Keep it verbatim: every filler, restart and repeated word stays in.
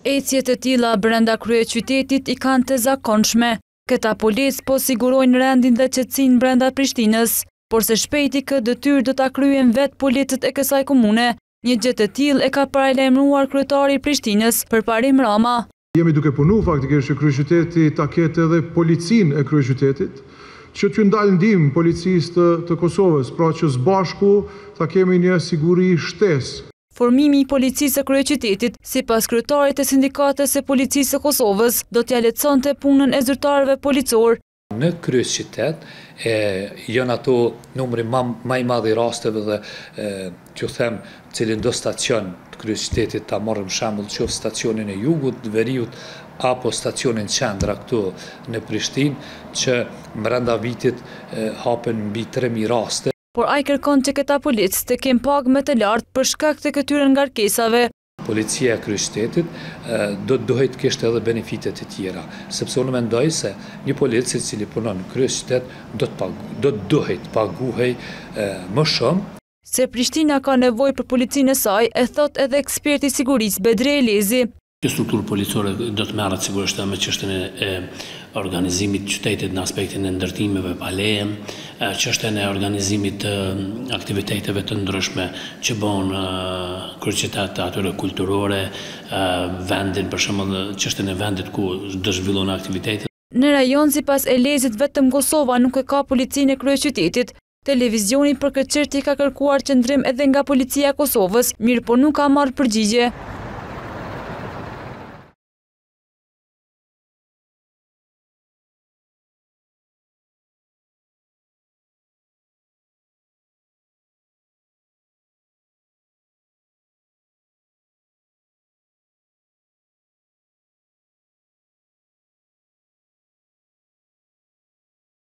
Ecjet e tilla brenda kryeqytetit i kanë të zakonshme. Këta policë po sigurojnë rendin dhe qetësinë brenda Prishtinës, por se shpejti këtë detyrë do ta kryen vetë policët e kësaj komune. Një gjë të tillë e ka paralajmëruar kryetari i Prishtinës, Përparim Rama. Jemi duke punu faktikisht që kryeqyteti ta ketë edhe policinë e kryeqytetit, që t'ju ndalë ndihmë policisë të, të Kosovës, pra që së bashku ta kemi një siguri shtesë. Formimi i policisë së kryeqytetit, sipas kryetarit të sindikatës së policisë së Kosovës, do t'ja lehtësonte punën e zyrtarëve policor. Në kryeqytet janë ato numri më i madh i rasteve dhe t'ju them cilin do stacion të kryeqytetit, ta marrim shembull qoftë stacionin e Jugut, Veriut apo stacionin Qendra këtu në Prishtinë, që brenda vitit hapen mbi tre mijë raste. Por ai kërkon që këta policë të kenë pagë më të lartë për shkak të këtyre ngarkesave. Policia e kryeqytetit do të duhet kishte edhe benefite të tjera, sepse unë mendoj se një policë i cili punon në kryeqytet do të pagu, do të duhet paguhej më shumë. Se Prishtina ka nevojë për policinë e saj, e thot edhe eksperti i sigurisë Bedri Elezi. Kjo strukturë policore do të merret sigurisht me çështjen e organizimit të qytetit në aspektin e ndërtimeve pa leje, çështjen e organizimit të aktiviteteve të ndryshme që bën kryeqytet atyre kulturore, vendin për shembull çështjen e vendit ku do zhvillohen aktivitetet. Në rajon sipas Elezit vetëm Kosova nuk e ka policinë e kryeqytetit. Televizioni për këtë çështje ka kërkuar qendrim edhe nga policia e Kosovës, mirë po nuk ka marrë përgjigje.